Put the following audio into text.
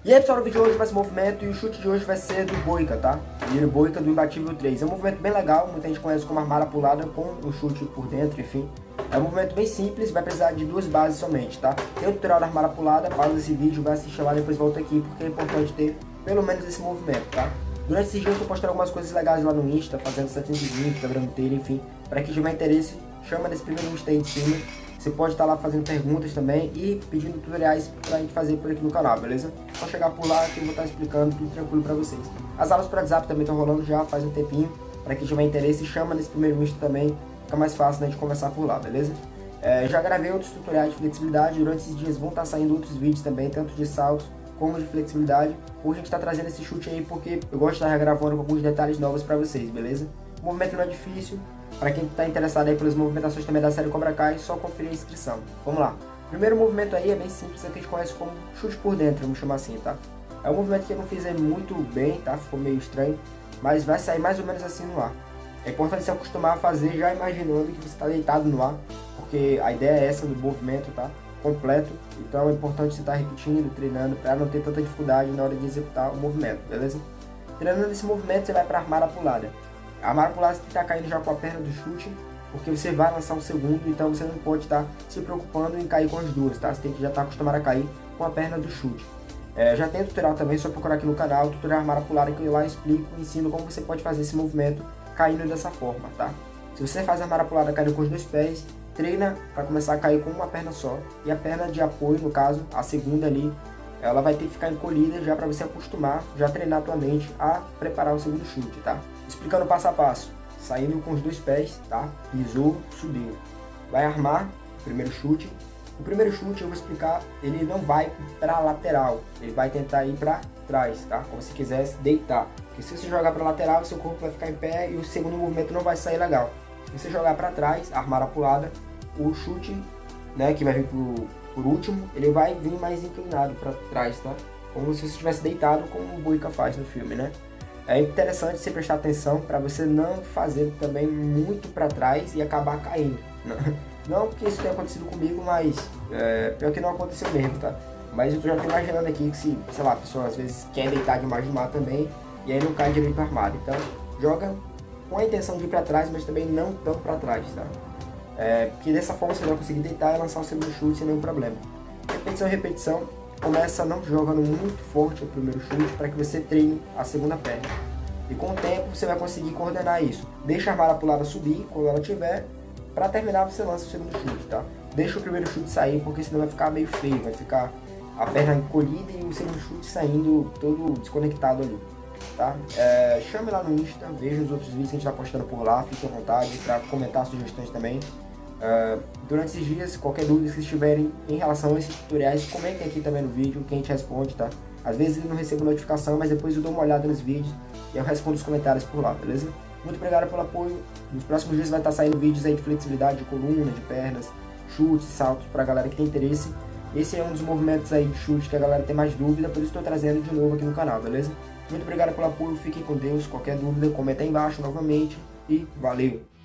E aí pessoal, no vídeo de hoje vai ser movimento e o chute de hoje vai ser do Boica, tá? E o Boica do Imbatível 3. É um movimento bem legal, muita gente conhece como armada pulada com um chute por dentro, enfim. É um movimento bem simples, vai precisar de duas bases somente, tá? Tem o tutorial da armada pulada, pausa esse vídeo, vai assistir lá, depois volta aqui, porque é importante ter pelo menos esse movimento, tá? Durante esses dias eu tô postando algumas coisas legais lá no Insta, fazendo 720, quebrando telha, enfim. Pra quem tiver interesse, chama nesse primeiro Insta aí de cima. Você pode estar lá fazendo perguntas também e pedindo tutoriais pra gente fazer por aqui no canal, beleza? Só chegar por lá que eu vou estar explicando tudo tranquilo pra vocês. As aulas por WhatsApp também estão rolando já faz um tempinho. Pra quem tiver interesse, chama nesse primeiro Insta também. Fica mais fácil, né, de conversar por lá, beleza? Já gravei outros tutoriais de flexibilidade. Durante esses dias vão estar saindo outros vídeos também, tanto de saltos como de flexibilidade. Hoje a gente está trazendo esse chute aí porque eu gosto de estar gravando com alguns detalhes novos pra vocês, beleza? O movimento não é difícil. Para quem está interessado aí pelas movimentações também da série Cobra Kai, só conferir a inscrição. Vamos lá. O primeiro movimento aí é bem simples, é que a gente conhece como chute por dentro, vamos chamar assim, tá? É um movimento que eu não fiz aí muito bem, tá? Ficou meio estranho, mas vai sair mais ou menos assim no ar. É importante se acostumar a fazer já imaginando que você está deitado no ar, porque a ideia é essa do movimento, tá? Completo. Então é importante você estar repetindo, treinando, para não ter tanta dificuldade na hora de executar o movimento, beleza? Treinando esse movimento, você vai para a armada pulada. A armada pulada você tem que estar caindo já com a perna do chute, porque você vai lançar um segundo, então você não pode estar se preocupando em cair com as duas, tá? Você tem que já estar acostumado a cair com a perna do chute. Já tem tutorial também, só procurar aqui no canal, tutorial armada pulada, que eu lá explico, ensino como você pode fazer esse movimento caindo dessa forma, tá? Se você faz a armada pulada caindo com os dois pés, treina para começar a cair com uma perna só, e a perna de apoio, no caso, a segunda ali, ela vai ter que ficar encolhida já para você acostumar, já treinar a tua mente a preparar o segundo chute, tá? Explicando passo a passo, saindo com os dois pés, tá? Pisou, subiu. Vai armar o primeiro chute. O primeiro chute eu vou explicar, ele não vai para a lateral, ele vai tentar ir para trás, tá? Como se quisesse deitar. Porque se você jogar para a lateral, seu corpo vai ficar em pé e o segundo movimento não vai sair legal. Se você jogar para trás, armar a pulada, o chute, né, que vai vir por último, ele vai vir mais inclinado para trás, tá? Como se você estivesse deitado, como o Boica faz no filme, né? É interessante você prestar atenção para você não fazer também muito para trás e acabar caindo. Não porque isso tenha acontecido comigo, mas pior que não aconteceu mesmo, tá? Mas eu já tô imaginando aqui que se, sei lá, a pessoa às vezes quer deitar demais no mar também e aí não cai direito armado. Então joga com a intenção de ir para trás, mas também não tão para trás, tá? Porque dessa forma você vai conseguir deitar e lançar o segundo chute sem nenhum problema. Repetição, repetição. Começa não jogando muito forte o primeiro chute para que você treine a segunda perna. E com o tempo você vai conseguir coordenar isso. Deixa a armada pulada subir quando ela tiver. Para terminar você lança o segundo chute, tá? Deixa o primeiro chute sair porque senão vai ficar meio feio. Vai ficar a perna encolhida e o segundo chute saindo todo desconectado ali, tá? Chame lá no Insta, veja os outros vídeos que a gente está postando por lá. Fique à vontade para comentar sugestões também. Durante esses dias, qualquer dúvida que vocês tiverem em relação a esses tutoriais, comentem aqui também no vídeo que a gente responde, tá? Às vezes eu não recebo notificação, mas depois eu dou uma olhada nos vídeos e eu respondo os comentários por lá, beleza? Muito obrigado pelo apoio. Nos próximos dias vai estar saindo vídeos aí de flexibilidade de coluna, de pernas, chutes, saltos pra galera que tem interesse. Esse é um dos movimentos aí de chute que a galera tem mais dúvida, por isso estou trazendo de novo aqui no canal, beleza? Muito obrigado pelo apoio, fiquem com Deus. Qualquer dúvida, comenta aí embaixo novamente e valeu!